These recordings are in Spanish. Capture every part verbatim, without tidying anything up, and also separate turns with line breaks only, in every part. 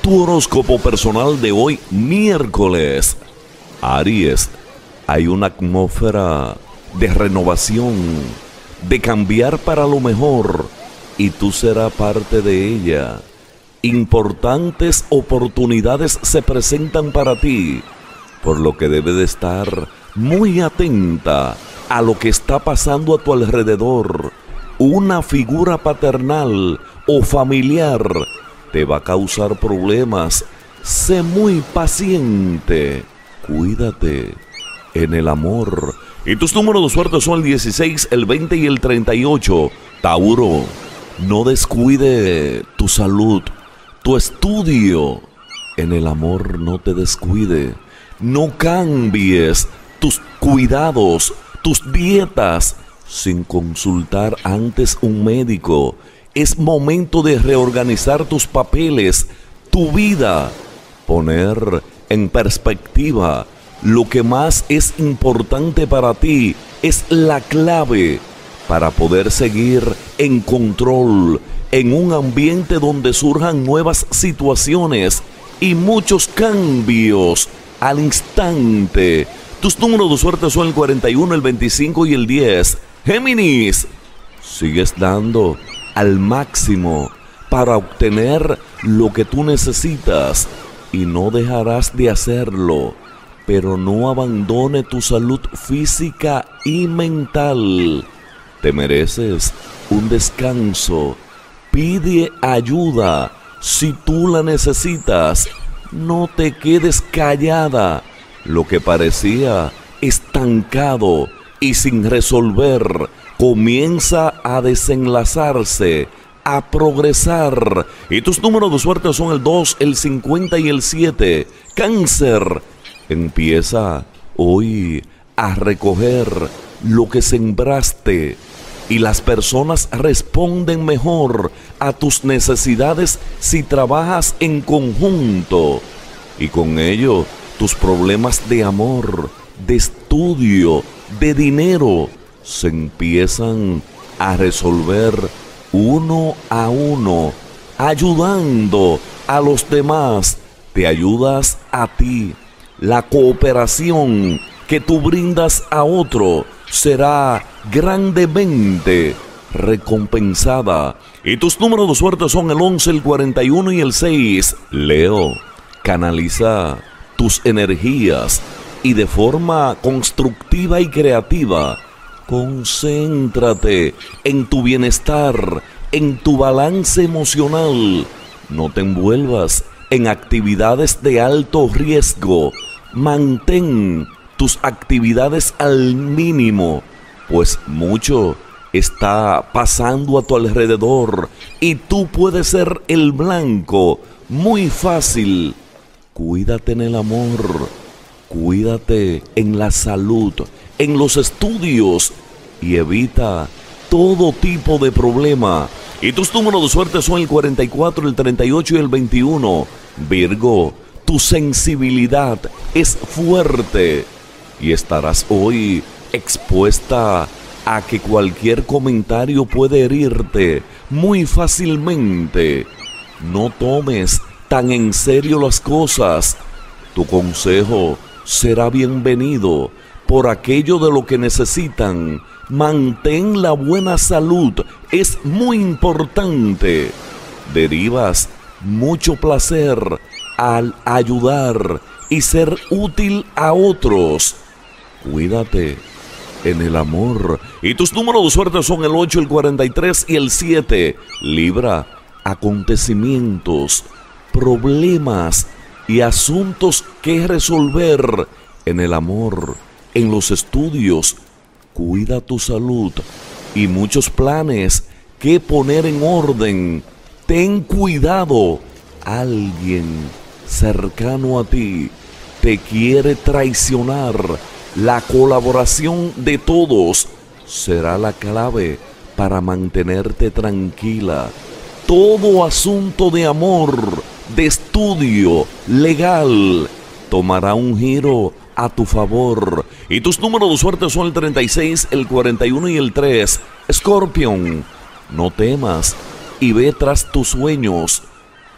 Tu horóscopo personal de hoy, miércoles. Aries, hay una atmósfera de renovación, de cambiar para lo mejor, y tú serás parte de ella. Importantes oportunidades se presentan para ti, por lo que debes de estar muy atenta a lo que está pasando a tu alrededor. Una figura paternal o familiar te va a causar problemas. Sé muy paciente. Cuídate en el amor. Y tus números de suerte son el dieciséis, el veinte y el treinta y ocho. Tauro, no descuide tu salud, tu estudio. En el amor no te descuide. No cambies tus cuidados, tus dietas, sin consultar antes un médico. Es momento de reorganizar tus papeles, tu vida, poner en perspectiva lo que más es importante para ti. Es la clave para poder seguir en control en un ambiente donde surjan nuevas situaciones y muchos cambios al instante. Tus números de suerte son el cuarenta y uno, el veinticinco y el diez. Géminis, sigues dando al máximo para obtener lo que tú necesitas y no dejarás de hacerlo, pero no abandone tu salud física y mental. Te mereces un descanso. Pide ayuda si tú la necesitas. No te quedes callada. Lo que parecía estancado y sin resolver comienza a desenlazarse, a progresar. Y tus números de suerte son el dos, el cincuenta y el siete. Cáncer, empieza hoy a recoger lo que sembraste y las personas responden mejor a tus necesidades si trabajas en conjunto. Y con ello, tus problemas de amor, de estudio, de dinero, se empiezan a resolver uno a uno, ayudando a los demás. Te ayudas a ti. La cooperación que tú brindas a otro será grandemente recompensada. Y tus números de suerte son el once, el cuarenta y uno y el seis. Leo, canaliza tus energías y de forma constructiva y creativa, concéntrate en tu bienestar, en tu balance emocional. No te envuelvas en actividades de alto riesgo. Mantén tus actividades al mínimo, pues mucho está pasando a tu alrededor y tú puedes ser el blanco muy fácil. Cuídate en el amor, cuídate en la salud, en los estudios y evita todo tipo de problema. Y tus números de suerte son el cuarenta y cuatro, el treinta y ocho y el veintiuno. Virgo, tu sensibilidad es fuerte y estarás hoy expuesta a que cualquier comentario puede herirte muy fácilmente. No tomes tan en serio las cosas. Tu consejo será bienvenido por aquello de lo que necesitan. Mantén la buena salud, es muy importante. Derivas mucho placer al ayudar y ser útil a otros. Cuídate en el amor. Y tus números de suerte son el ocho, el cuarenta y tres y el siete. Libra, acontecimientos, problemas y asuntos que resolver en el amor, en los estudios. Cuida tu salud y muchos planes que poner en orden. Ten cuidado. Alguien cercano a ti te quiere traicionar. La colaboración de todos será la clave para mantenerte tranquila. Todo asunto de amor, de estudio, legal, tomará un giro a tu favor. Y tus números de suerte son el treinta y seis, el cuarenta y uno y el tres. Escorpión, no temas y ve tras tus sueños,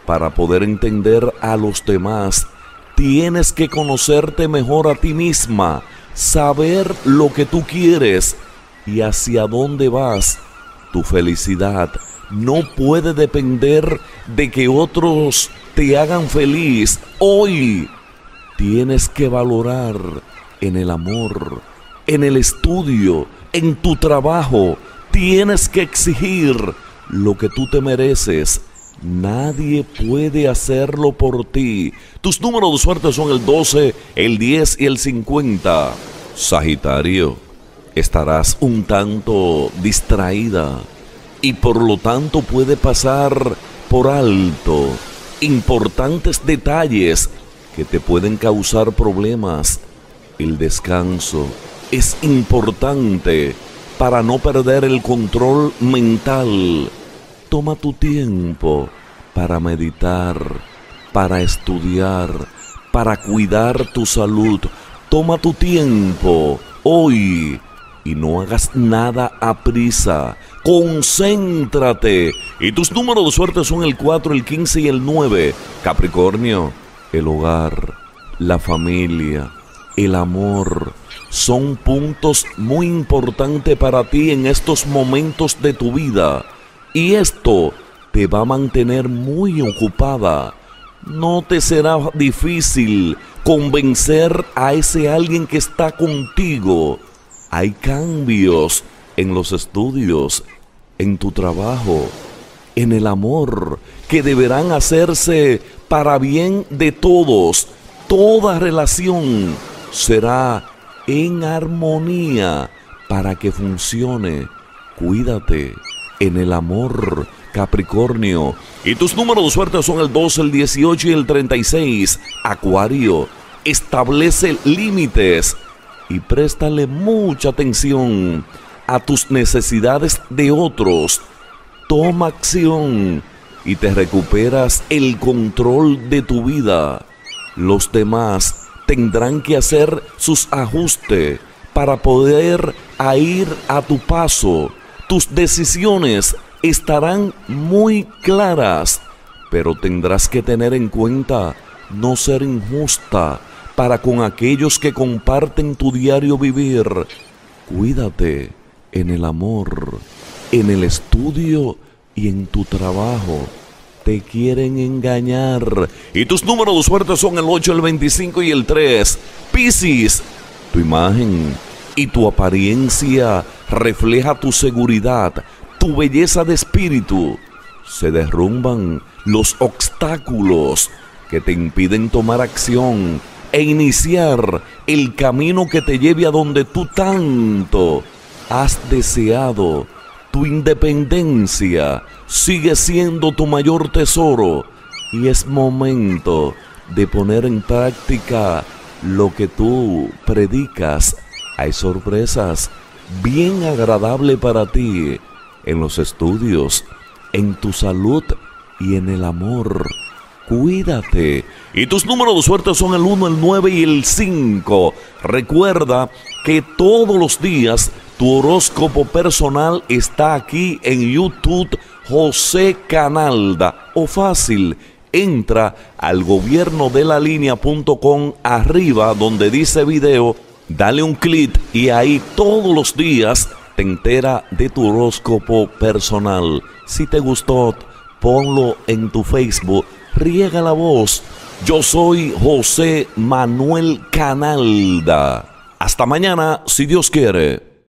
para poder entender a los demás, tienes que conocerte mejor a ti misma, saber lo que tú quieres y hacia dónde vas. Tu felicidad no puede depender de que otros te hagan feliz. Hoy tienes que valorar en el amor, en el estudio, en tu trabajo. Tienes que exigir lo que tú te mereces. Nadie puede hacerlo por ti. Tus números de suerte son el doce, el diez y el cincuenta. Sagitario, estarás un tanto distraída y por lo tanto puede pasar por alto importantes detalles que te pueden causar problemas. El descanso es importante para no perder el control mental. Toma tu tiempo para meditar, para estudiar, para cuidar tu salud. Toma tu tiempo hoy y no hagas nada a prisa. Concéntrate. Y tus números de suerte son el cuatro, el quince y el nueve. Capricornio, el hogar, la familia, el amor son puntos muy importantes para ti en estos momentos de tu vida. Y esto te va a mantener muy ocupada. No te será difícil convencer a ese alguien que está contigo. Hay cambios en los estudios, en tu trabajo, en el amor, que deberán hacerse para bien de todos. Toda relación será en armonía para que funcione. Cuídate en el amor, Capricornio. Y tus números de suerte son el doce, el dieciocho y el treinta y seis. Acuario, establece límites y préstale mucha atención a tus necesidades de otros. Toma acción y te recuperas el control de tu vida. Los demás tendrán que hacer sus ajustes para poder ir a tu paso. Tus decisiones estarán muy claras, pero tendrás que tener en cuenta no ser injusta para con aquellos que comparten tu diario vivir. Cuídate en el amor, en el estudio y en tu trabajo. Te quieren engañar. Y tus números de suerte son el ocho, el veinticinco y el tres. Piscis, tu imagen y tu apariencia refleja tu seguridad, tu belleza de espíritu. Se derrumban los obstáculos que te impiden tomar acción e iniciar el camino que te lleve a donde tú tanto has deseado. Tu independencia sigue siendo tu mayor tesoro y es momento de poner en práctica lo que tú predicas. Hay sorpresas bien agradables para ti en los estudios, en tu salud y en el amor. Cuídate. Y tus números de suerte son el uno, el nueve y el cinco. Recuerda que todos los días tu horóscopo personal está aquí en YouTube, José Canalda. O fácil, entra al gobierno de la línea punto com, arriba donde dice video, dale un clic y ahí todos los días te entera de tu horóscopo personal. Si te gustó, ponlo en tu Facebook, riega la voz. Yo soy José Manuel Canalda. Hasta mañana, si Dios quiere.